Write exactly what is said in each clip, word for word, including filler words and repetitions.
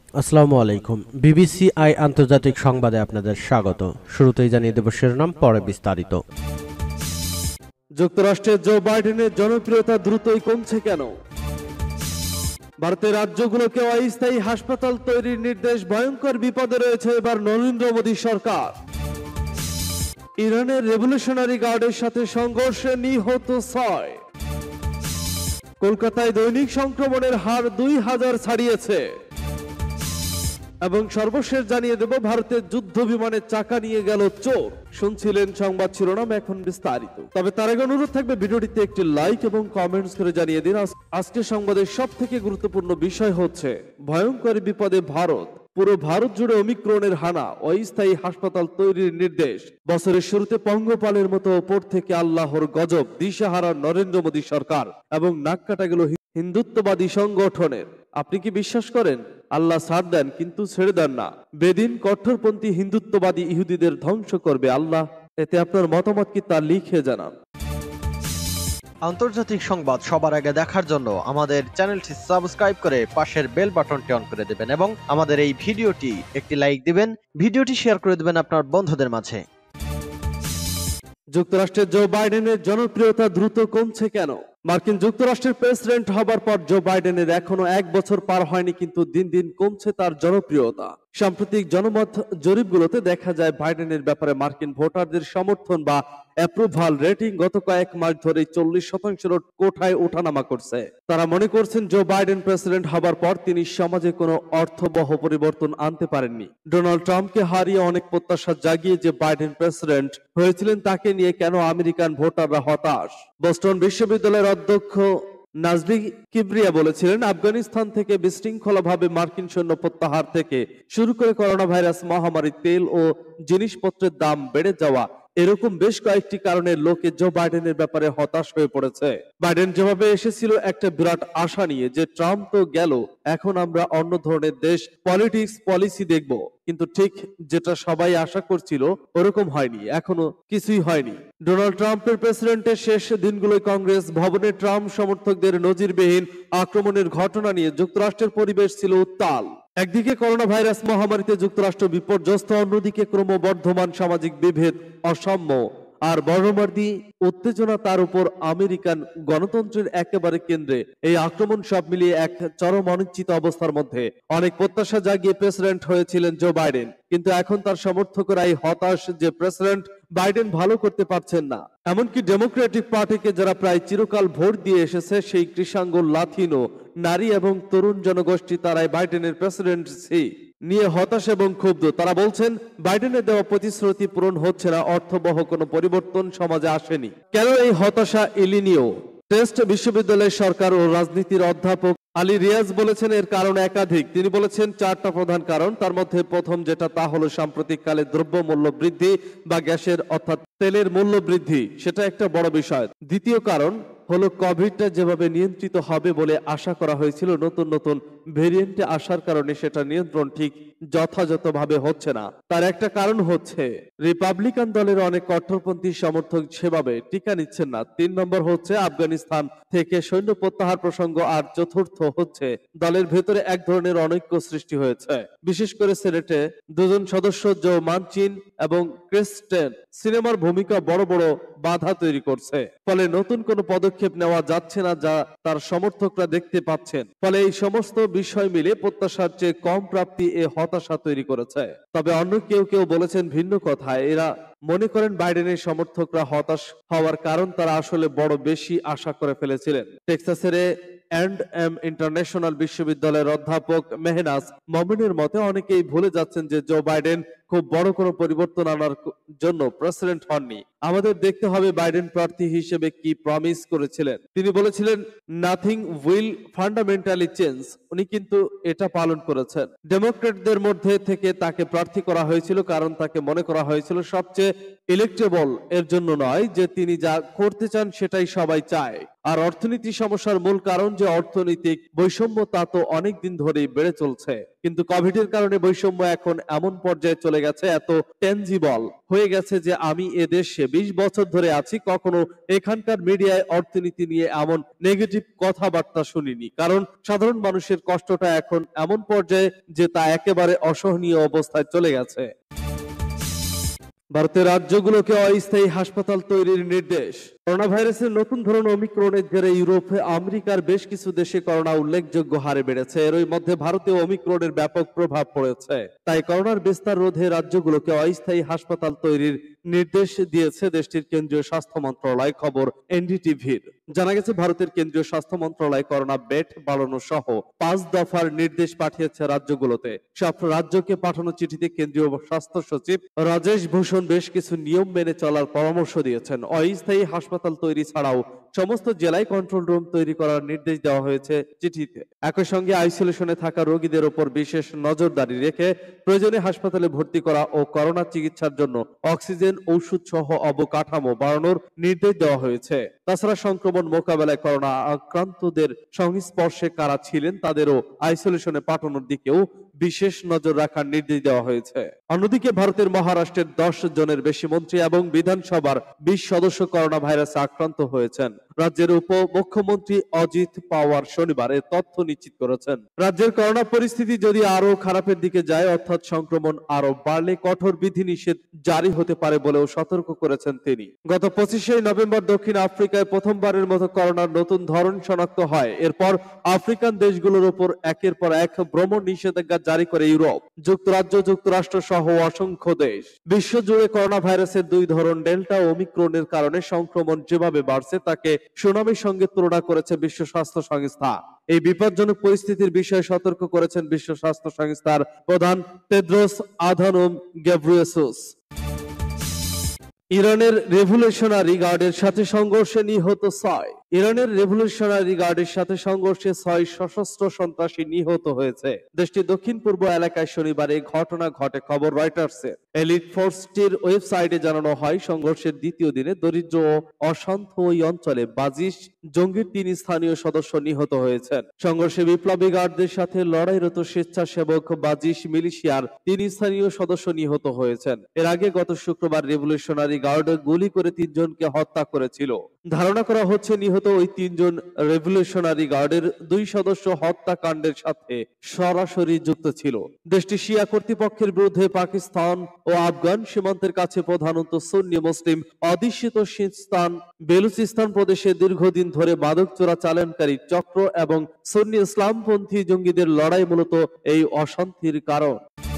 আসসালামু আলাইকুম। BBC I আন্তর্জাতিক সংবাদে আপনাদের স্বাগত। শুরুতেই জানিয়ে দেব শিরোনাম, পরে বিস্তারিত। যুক্তরাষ্ট্রে জো বাইডেনের জনপ্রিয়তা দ্রুতই কমছে কেন? ভারতের রাজ্যগুলোকে অস্থায়ী হাসপাতাল তৈরির নির্দেশ, ভয়ঙ্কর বিপদে রয়েছে এবার নরেন্দ্র মোদী সরকার। ইরানের রেভলিউশনারি গার্ডের সাথে সংঘর্ষে নিহত ছয়। কলকাতায় দৈনিক সংক্রমণের হার দুই হাজার ছাড়িয়েছে। এবং সর্বশেষ জানিয়ে দেব, ভারতের যুদ্ধ বিমানের চাকা নিয়ে গেল চোর। শুনছিলেন সংবাদ শিরোনাম, এখন বিস্তারিত। তবে তার আগে অনুরোধ থাকবে ভিডিওটিতে একটি লাইক এবং কমেন্টস করে জানিয়ে দিন আজকের সংবাদের সব থেকে গুরুত্বপূর্ণ বিষয় হচ্ছে ভয়ঙ্কর বিপদে ভারত। পুরো ভারত জুড়ে ওমিক্রনের হানা, অস্থায়ী হাসপাতাল তৈরির নির্দেশ। বছরের শুরুতে পঙ্গপালের মতো ওপর থেকে আল্লাহর গজব, দিশাহারা নরেন্দ্র মোদী সরকার এবং নাক কাটা গেল হিন্দুত্ববাদী সংগঠনের। আপনি কি বিশ্বাস করেন আল্লাহ ছাড় দেন কিন্তু ছেড়ে দেন না? বেদিন কঠোরপন্থী হিন্দুত্ববাদী ইহুদিদের ধ্বংস করবে আল্লাহ। এতে আপনার মতামত কি তা লিখে জানান। আন্তর্জাতিক সংবাদ সবার আগে দেখার জন্য আমাদের চ্যানেলটি সাবস্ক্রাইব করে পাশের বেল বাটনটি অন করে দেবেন এবং আমাদের এই ভিডিওটি একটি লাইক দিবেন, ভিডিওটি শেয়ার করে দেবেন আপনার বন্ধুদের মাঝে। যুক্তরাষ্ট্রের জো বাইডেনের জনপ্রিয়তা দ্রুত কমছে কেন? মার্কিন যুক্তরাষ্ট্রের প্রেসিডেন্ট হবার পর জো বাইডেনের এখনো এক বছর পার হয়নি, কিন্তু দিন দিন কমছে তার জনপ্রিয়তা। সাম্প্রতিক জনমত জরিপগুলোতে দেখা যায় বাইডেনের ব্যাপারে মার্কিন ভোটারদের সমর্থন বা অ্যাপ্রুভাল রেটিং গত কয়েক মাস ধরে চল্লিশ শতাংশের কোঠায় ওঠানামা করছে। তারা মনে করছেন জো বাইডেন প্রেসিডেন্ট হবার পর তিনি সমাজে কোনো অর্থবহ পরিবর্তন আনতে পারেননি। ডোনাল্ড ট্রাম্পকে হারিয়ে অনেক প্রত্যাশা জাগিয়ে যে বাইডেন প্রেসিডেন্ট হয়েছিলেন, তাকে নিয়ে কেন আমেরিকান ভোটাররা হতাশ? বোস্টন বিশ্ববিদ্যালয়ের অধ্যক্ষ নাজবি কিবরিয়া বলেছিলেন, আফগানিস্তান থেকে বিশৃঙ্খলাভাবে মার্কিন সৈন্য প্রত্যাহার থেকে শুরু করে করোনা ভাইরাস মহামারী, তেল ও জিনিসপত্রের দাম বেড়ে যাওয়া, এরকম বেশ কয়েকটি কারণে লোকে জো বাইডেনের ব্যাপারে হতাশ হয়ে পড়েছে। বাইডেন যেভাবে এসেছিল একটা বিরাট আশা নিয়ে যে ট্রাম্প তো গেল, এখন আমরা অন্য ধরনের দেশ পলিটিক্স পলিসি দেখব, কিন্তু ঠিক যেটা সবাই আশা করছিল ওরকম হয়নি, এখনো কিছুই হয়নি। ডোনাল্ড ট্রাম্পের প্রেসিডেন্টের শেষ দিনগুলোয় কংগ্রেস ভবনে ট্রাম্প সমর্থকদের নজিরবিহীন আক্রমণের ঘটনা নিয়ে যুক্তরাষ্ট্রের পরিবেশ ছিল উত্তাল। একদিকে করোনা ভাইরাস মহামারীতে যুক্তরাষ্ট্র বিপর্যস্ত, অন্যদিকে ক্রমবর্ধমান সামাজিক বিভেদ, অসাম্য আর বর্ণবাদী উত্তেজনা, তার উপর আমেরিকান গণতন্ত্রের একেবারে কেন্দ্রে। এই আক্রমণ সব মিলিয়ে এক চরম অনিশ্চিত অবস্থার মধ্যে অনেক প্রত্যাশা জাগিয়ে প্রেসিডেন্ট হয়েছিলেন জো বাইডেন, কিন্তু এখন তার সমর্থকরাই হতাশ যে প্রেসিডেন্ট বাইডেন ভালো করতে পারছেন না। এমনকি ডেমোক্রেটিক পার্টিকে যারা প্রায় চিরকাল ভোট দিয়ে এসেছে, সেই কৃষাঙ্গ, লাতিনো, নারী এবং তরুণ জনগোষ্ঠী, তারাই বাইডেনের প্রেসিডেন্সি নিয়ে হতাশ এবং ক্ষুব্ধ। তারা বলছেন বাইডেনের দেওয়া প্রতিশ্রুতি পূরণ হচ্ছে না, অর্থবহ কোনো পরিবর্তন সমাজে আসেনি। কেন এই হতাশা? ইলিনিও টেস্ট বিশ্ববিদ্যালয়ের সরকার ও রাজনীতির অধ্যাপক আলী রিয়াজ বলেছেন এর কারণ একাধিক। তিনি বলেছেন চারটা প্রধান কারণ। তার মধ্যে প্রথম যেটা, তা হলো সাম্প্রতিককালে দ্রব্য মূল্য বৃদ্ধি বা গ্যাসের অর্থাৎ তেলের মূল্য বৃদ্ধি, সেটা একটা বড় বিষয়। দ্বিতীয় কারণ হলো কোভিডটা যেভাবে নিয়ন্ত্রিত হবে বলে আশা করা হয়েছিল, নতুন নতুন ভেরিয়েন্টে আসার কারণে সেটা নিয়ন্ত্রণ ঠিক যথাযথভাবে হচ্ছে না। তার একটা কারণ হচ্ছে রিপাবলিকান দলের অনেক কঠোরপন্থী সমর্থক সেভাবে টিকা নিচ্ছেন না। তিন নম্বর হচ্ছে আফগানিস্তান থেকে সৈন্য প্রত্যাহার প্রসঙ্গ। আর চতুর্থ হচ্ছে দলের ভেতরে এক ধরনের অনৈক্য সৃষ্টি হয়েছে। বিশেষ করে সেনেটে দুজন সদস্য জো মানচিন এবং ক্রিস্টেন সিনেমার ভূমিকা বড় বড় বাধা তৈরি করছে। ফলে নতুন কোনো পদক্ষেপ নেওয়া যাচ্ছে না, যা তার সমর্থকরা দেখতে পাচ্ছেন। ফলে এই সমস্ত বিষয় মিলে প্রত্যাশার চেয়ে কম প্রাপ্তি এ হতাশা তৈরি করেছে। তবে অন্য কেউ কেউ বলেছেন ভিন্ন কথায়। এরা মনে করেন বাইডেনের সমর্থকরা হতাশ হওয়ার কারণ তারা আসলে বড় বেশি আশা করে ফেলেছিলেন। টেক্সাসের অ্যান্ড এম ইন্টারন্যাশনাল বিশ্ববিদ্যালয়ের অধ্যাপক মেহনাজ মমিনের মতে অনেকেই ভুলে যাচ্ছেন যে জো বাইডেন খুব বড় কোনো পরিবর্তন আনার জন্য প্রেসিডেন্ট হননি। আমাদের দেখতে হবে বাইডেন প্রার্থী হিসেবে কি প্রমিস করেছিলেন। তিনি বলেছিলেন নাথিং উইল ফান্ডামেন্টালি চেঞ্জ। উনি কিন্তু এটা পালন করেছেন। ডেমোক্রেটদের মধ্যে থেকে তাকে প্রার্থী করা হয়েছিল কারণ তাকে মনে করা হয়েছিল সবচেয়ে ইলেক্টেবল, এর জন্য নয় যে তিনি যা করতে চান সেটাই সবাই চায়। আর অর্থনীতি সমস্যার মূল কারণ যে অর্থনৈতিক বৈষম্য তা তো অনেকদিন ধরেই বেড়ে চলছে, কিন্তু কোভিডের কারণে বৈষম্য এখন এমন পর্যায়ে চলে গেছে, এত টেনজিবল হয়ে গেছে যে আমি এ দেশে বিশ বছর ধরে আছি, কখনো এখানকার মিডিয়ায় অর্থনীতি নিয়ে এমন নেগেটিভ কথাবার্তা শুনিনি। কারণ সাধারণ মানুষের কষ্টটা এখন এমন পর্যায়ে যে তা একেবারে অসহনীয় অবস্থায় চলে গেছে। ভারতের রাজ্যগুলোকে অস্থায়ী হাসপাতাল তৈরির নির্দেশ। করোনা ভাইরাসের নতুন ধরন ওমিক্রনের জেরে ইউরোপে আমেরিকার বেশ কিছু দেশে করোনা উল্লেখযোগ্য হারে বেড়েছে। এরই মধ্যে ভারতে ওমিক্রনের ব্যাপক প্রভাব পড়েছে। তাই করোনার বিস্তার রোধে রাজ্যগুলোকে অস্থায়ী হাসপাতাল তৈরির নির্দেশ দিয়েছে দেশটির কেন্দ্রীয় স্বাস্থ্য মন্ত্রণালয়। খবর এনডিটিভির। জানা গেছে ভারতের কেন্দ্রীয় স্বাস্থ্য মন্ত্রণালয় করোনা বেড বাড়ানো সহ পাঁচ দফার নির্দেশ পাঠিয়েছে রাজ্যগুলোতে। সব রাজ্যকে পাঠানো চিঠিতে কেন্দ্রীয় স্বাস্থ্য সচিব রাজেশ ভূষণ বেশ কিছু নিয়ম মেনে চলার পরামর্শ দিয়েছেন। অস্থায়ী হাসপাতাল তৈরি ছাড়াও সমস্ত জেলায় কন্ট্রোল রুম তৈরি করার নির্দেশ দেওয়া হয়েছে চিঠিতে। একই সঙ্গে আইসোলেশনে থাকা রোগীদের উপর বিশেষ নজরদারি রেখে প্রয়োজনে হাসপাতালে ভর্তি করা ও করোনা চিকিৎসার জন্য অক্সিজেন, ঔষধ সহ অবকাঠামো বাড়ানোর নির্দেশ দেওয়া হয়েছে। তাছাড়া সংক্রমণ মোকাবেলায় করোনা আক্রান্তদের সংস্পর্শে কারা ছিলেন তাদেরও আইসোলেশনে পাঠানোর দিকেও বিশেষ নজর রাখার নির্দেশ দেওয়া হয়েছে। অন্যদিকে ভারতের মহারাষ্ট্রের দশ জনের বেশি মন্ত্রী এবং বিধানসভার বিশ সদস্য করোনা ভাইরাসে আক্রান্ত হয়েছেন। রাজ্যের উপ মুখ্যমন্ত্রী অজিত পাওয়ার শনিবার এ তথ্য নিশ্চিত করেছেন। রাজ্যের করোনা পরিস্থিতি যদি আরো খারাপের দিকে যায়, অর্থাৎ সংক্রমণ আরো বাড়লে কঠোর বিধিনিষেধ জারি হতে পারে বলেও সতর্ক করেছেন তিনি। গত পঁচিশে নভেম্বর দক্ষিণ আফ্রিকায় প্রথমবারের মতো করোনার নতুন ধরন শনাক্ত হয়। এরপর আফ্রিকান দেশগুলোর উপর একের পর এক ভ্রমণ নিষেধাজ্ঞা জারি করে ইউরোপ, যুক্তরাজ্য, যুক্তরাষ্ট্র সহ অসংখ্য দেশ। বিশ্বজুড়ে করোনা ভাইরাসের দুই ধরন ডেল্টা ও ওমিক্রনের কারণে সংক্রমণ যেভাবে বাড়ছে তাকে সুনামির সঙ্গে তুলনা করেছে বিশ্ব স্বাস্থ্য সংস্থা। এই বিপজ্জনক পরিস্থিতির বিষয়ে সতর্ক করেছেন বিশ্ব স্বাস্থ্য সংস্থার প্রধান টেড্রোস আধানোম গেব্রিয়েসুস। ইরানের রেভলিউশনারি গার্ডের সাথে সংঘর্ষে নিহত ছয়। ইরানের রেভলিউশনারি গার্ডের সাথে সংঘর্ষে ছয় সশস্ত্র সন্ত্রাসী নিহত হয়েছে। দেশটির দক্ষিণ পূর্ব এলাকায় শনিবার এই ঘটনা ঘটে, খবর রয়টার্সের। এলিট ফোর্সটির ওয়েবসাইটে জানানো হয়, সংঘর্ষের দ্বিতীয় দিনে দরিদ্র ও অশান্ত ওই অঞ্চলে বাজিশ জঙ্গির তিন স্থানীয় সদস্য নিহত হয়েছেন। সংঘর্ষে বিপ্লবী গার্ডদের সাথে লড়াইরত স্বেচ্ছাসেবক বাজিশ মিলিশিয়ার তিন স্থানীয় সদস্য নিহত হয়েছেন। এর আগে গত শুক্রবার রেভলিউশনারি গার্ড গুলি করে তিনজনকে হত্যা করেছিল। ধারণা করা হচ্ছে নিহত ওই তিনজন রেভলিউশনারি গার্ডের দুই সদস্য হত্যাকাণ্ডের সাথে সরাসরি যুক্ত ছিল। দেশটি শিয়া কর্তৃপক্ষের বিরুদ্ধে পাকিস্তান ও আফগান সীমান্তের কাছে প্রধানত সুন্নি মুসলিম অধ্যুষিত সিস্তান বেলুচিস্তান প্রদেশে দীর্ঘদিন ধরে মাদক চোরাচালানকারী চক্র এবং সুন্নি ইসলামপন্থী জঙ্গিদের লড়াই মূলত এই অশান্তির কারণ।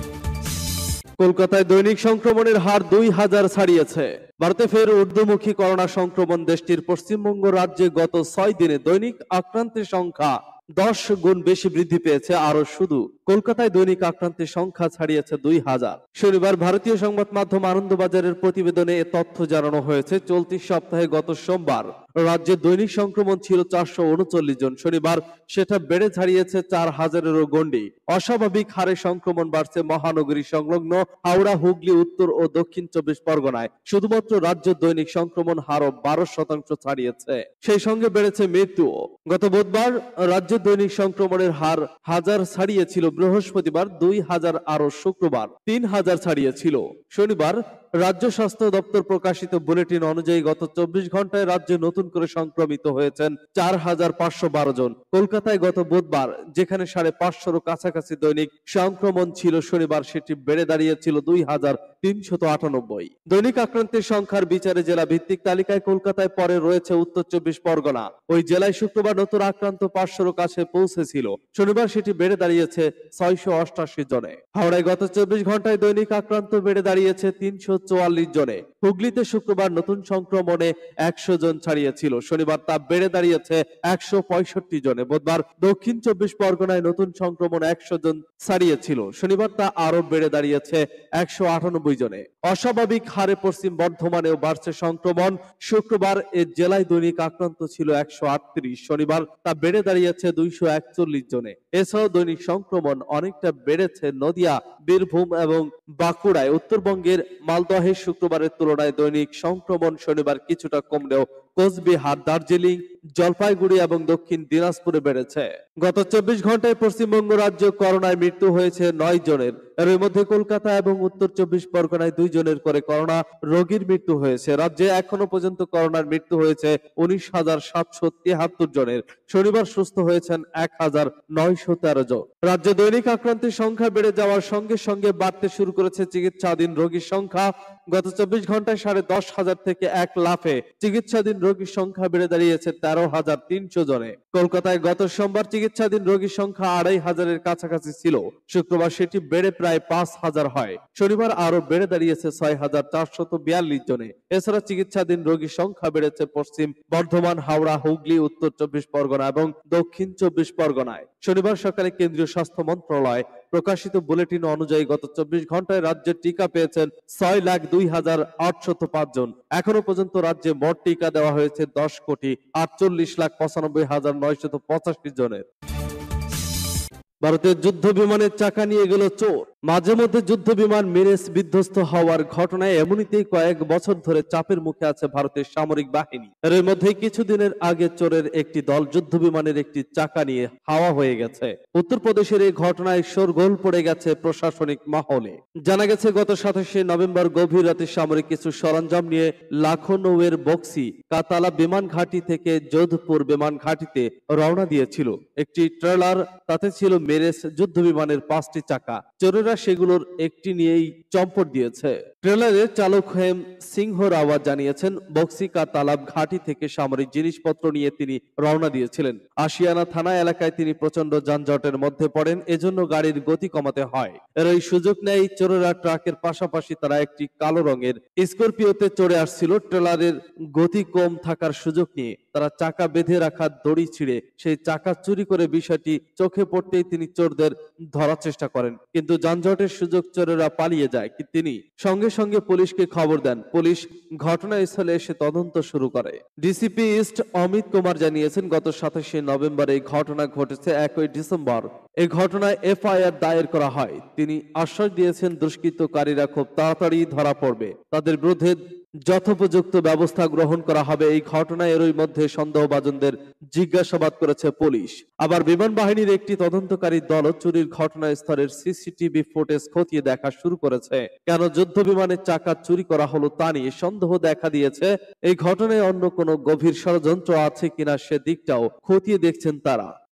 কলকাতায় দৈনিক সংক্রমণের হার দুই হাজার ছাড়িয়েছে। ভারতে ফের ঊর্ধ্বমুখী করোনা সংক্রমণ। দেশটির পশ্চিমবঙ্গ রাজ্যে গত ছয় দিনে দৈনিক আক্রান্তের সংখ্যা দশ গুণ বেশি বৃদ্ধি পেয়েছে। আরো শুধু কলকাতায় দৈনিক আক্রান্তের সংখ্যা ছাড়িয়েছে দুই হাজার। শনিবার ভারতীয় সংবাদ মাধ্যম আনন্দবাজারের প্রতিবেদনে এ তথ্য জানানো হয়েছে। চলতি সপ্তাহে গত সোমবার রাজ্যে দৈনিক সংক্রমণ ছিল চারশো উনচল্লিশ জন। শনিবার সেটা বেড়ে ছাড়িয়েছে চার হাজারেরও গণ্ডি। অস্বাভাবিক হারে সংক্রমণ বাড়ছে মহানগরী সংলগ্ন হাওড়া, হুগলি, উত্তর ও দক্ষিণ চব্বিশ পরগনায়। শুধুমাত্র রাজ্য দৈনিক সংক্রমণ হারও বারো শতাংশ ছাড়িয়েছে। সেই সঙ্গে বেড়েছে মৃত্যুও। গত বুধবার রাজ্যের দৈনিক সংক্রমণের হার হাজার ছাড়িয়েছিল। বৃহস্পতিবার দুই হাজার, আরো শুক্রবার তিন হাজার ছাড়িয়েছিল। শনিবার রাজ্য স্বাস্থ্য দপ্তর প্রকাশিত বুলেটিন অনুযায়ী গত চব্বিশ ঘন্টায় রাজ্যে নতুন করে সংক্রমিত হয়েছেন চার হাজার পাঁচশো বারো জন। কলকাতায় গত বুধবার যেখানে সাড়ে পাঁচশোর কাছাকাছি দৈনিক সংক্রমণ ছিল, শনিবার সেটি বেড়ে দাঁড়িয়েছিল দুই হাজার তিনশত আটানব্বই। দৈনিক আক্রান্তের সংখ্যার বিচারে জেলা ভিত্তিক তালিকায় কলকাতায় পরে রয়েছে উত্তর চব্বিশ পরগনা। ওই জেলায় শুক্রবার নতুন আক্রান্ত পাঁচশোর কাছে পৌঁছেছিল। শনিবার সেটি বেড়ে দাঁড়িয়েছে ছয়শো অষ্টাশি জনে। হাওড়ায় গত চব্বিশ ঘন্টায় দৈনিক আক্রান্ত বেড়ে দাঁড়িয়েছে তিনশো চুয়াল্লিশ জনে। হুগলিতে শুক্রবার নতুন সংক্রমণে একশো জন ছাড়িয়েছিল। শনিবার তা বেড়ে দাঁড়িয়েছে একশো পঁয়ষট্টি জনে। বুধবার দক্ষিণ চব্বিশ পরগনায় নতুন সংক্রমণ একশো জন ছাড়িয়েছিল। শনিবার তা আরো বেড়ে দাঁড়িয়েছে একশো আটানব্বই জনে। অস্বাভাবিক হারে পশ্চিম বর্ধমানেও বাড়ছে সংক্রমণ। শুক্রবার এ জেলায় দৈনিক আক্রান্ত ছিল একশো আটত্রিশ। শনিবার তা বেড়ে দাঁড়িয়েছে দুইশো একচল্লিশ জনে। এছাড়াও দৈনিক সংক্রমণ অনেকটা বেড়েছে নদিয়া, বীরভূম এবং বাঁকুড়ায়। উত্তরবঙ্গের মালদহে শুক্রবারের তুলনায় দৈনিক সংক্রমণ শনিবার কিছুটা কমলেও কোচবিহার, দার্জিলিং, জলপাইগুড়ি এবং দক্ষিণ দিনাজপুরে বেড়েছে। গত চব্বিশ ঘন্টায় পশ্চিমবঙ্গ রাজ্য করোনায় মৃত্যু হয়েছে নয় জনের। এর মধ্যে কলকাতা এবং উত্তর চব্বিশ পরগনায় দুই জনের করে করোনা রোগীর মৃত্যু হয়েছে। রাজ্যে এখনো পর্যন্ত করোনার মৃত্যু হয়েছে উনিশ হাজার সাতশো তিয়াত্তর জনের। শনিবার সুস্থ হয়েছেন এক হাজার নয়শো তেরো জন। রাজ্যে দৈনিক আক্রান্তের সংখ্যা বেড়ে যাওয়ার সঙ্গে সঙ্গে বাড়তে শুরু করেছে চিকিৎসাধীন রোগীর সংখ্যা। গত চব্বিশ ঘন্টায় সাড়ে দশ হাজার থেকে এক লাফে চিকিৎসাধীন রোগীর সংখ্যা বেড়ে দাঁড়িয়েছে তেরো হাজার তিনশো জনে। কলকাতায় গত সোমবার চিকিৎসাধীন রোগীর সংখ্যা আড়াই হাজারের কাছাকাছি ছিল। শুক্রবার সেটি বেড়ে প্রায় পাঁচ হাজার হয়। শনিবার আরো বেড়ে দাঁড়িয়েছে ছয় হাজার চারশত বিয়াল্লিশ জনে। এছাড়া চিকিৎসাধীন রোগীর সংখ্যা বেড়েছে পশ্চিম বর্ধমান, হাওড়া, হুগলি, উত্তর চব্বিশ পরগনা এবং দক্ষিণ চব্বিশ পরগনায়। শনিবার সকালে কেন্দ্রীয় স্বাস্থ্য মন্ত্রণালয় প্রকাশিত বুলেটিন অনুযায়ী গত চব্বিশ ঘন্টায় রাজ্যে টিকা পেয়েছেন ছয় লাখ দুই হাজার আটশত পাঁচ জন। এখনো পর্যন্ত রাজ্যে মোট টিকা দেওয়া হয়েছে দশ কোটি আটচল্লিশ লাখ পঁচানব্বই হাজার নয়শত পঁচাশি জনের। ভারতের যুদ্ধ বিমানের চাকা নিয়ে গেল চোর। মাঝে মধ্যে যুদ্ধ বিমান মেরেজ বিধ্বস্ত হওয়ার ঘটনায় এমনিতেই কয়েক বছর ধরে চাপের মুখে আছে ভারতের সামরিক বাহিনী। এর মধ্যে কিছুদিনের আগে চোরের একটি দল যুদ্ধ বিমানের একটি চাকা নিয়ে হাওয়া হয়ে গেছে। উত্তরপ্রদেশের এই ঘটনায় শোরগোল পড়ে গেছে প্রশাসনিক মহলে। জানা গেছে গত সাতাশে নভেম্বর গভীর রাতে সামরিক কিছু সরঞ্জাম নিয়ে লাখনৌয়ের বক্সি কাতালা বিমান ঘাঁটি থেকে যোধপুর বিমান ঘাঁটিতে রওনা দিয়েছিল একটি ট্রেলার। তাতে ছিল মেরেজ যুদ্ধ বিমানের পাঁচটি চাকা। চোরেরা সেগুলোর একটি নিয়েই চম্পট দিয়েছে। ট্রেলারের চালক হেম সিংহ রাওয়াত জানিয়েছেন, বক্সিকা তালাব ঘাঁটি থেকে সামরিক জিনিসপত্র নিয়ে তিনি রওনা দিয়েছিলেন। আশিয়ানা থানা এলাকায় তিনি প্রচন্ড যানজটের মধ্যে পড়েন, এজন্য গাড়ির গতি কমাতে হয়। এর এই সুযোগ নেয় চোরেরা ট্রাকের পাশাপাশি তারা একটি কালো রঙের স্করপিওতে চড়ে আসছিল। ট্রেলারের গতি কম থাকার সুযোগ নিয়ে তারা চাকা বেঁধে রাখা দড়ি ছিঁড়ে সেই চাকা চুরি করে বিষয়টি চোখে পড়তেই তিনি চোরদের ধরার চেষ্টা করেন, কিন্তু যানজটের সুযোগ চোরেরা পালিয়ে যায়। তিনি সঙ্গে সঙ্গে পুলিশকে খবর দেন। পুলিশ ঘটনাস্থলে এসে তদন্ত শুরু করে। ডিসিপি ইস্ট অমিত কুমার জানিয়েছেন, গত সাতাশে নভেম্বর এই ঘটনা ঘটেছে। একই ডিসেম্বর এই ঘটনায় এফআইআর দায়ের করা হয়। তিনি আশ্বাস দিয়েছেন, দুষ্কৃতকারীরা খুব তাড়াতাড়ি ধরা পড়বে, তাদের বিরুদ্ধে যথোপযুক্ত ব্যবস্থা গ্রহণ করা হবে। এই ঘটনায় এরই মধ্যে সন্দেহভাজনদের জিজ্ঞাসাবাদ করেছে পুলিশ। আবার বিমান বাহিনীর একটি তদন্তকারী দল চুরির ঘটনাস্থলের সিসিটিভি ফুটেজ খতিয়ে দেখা শুরু করেছে। কেন যুদ্ধ বিমানের চাকা চুরি করা হলো তা নিয়ে সন্দেহ দেখা দিয়েছে। এই ঘটনায় অন্য কোনো গভীর ষড়যন্ত্র আছে কিনা সে দিকটাও খতিয়ে দেখছেন তারা।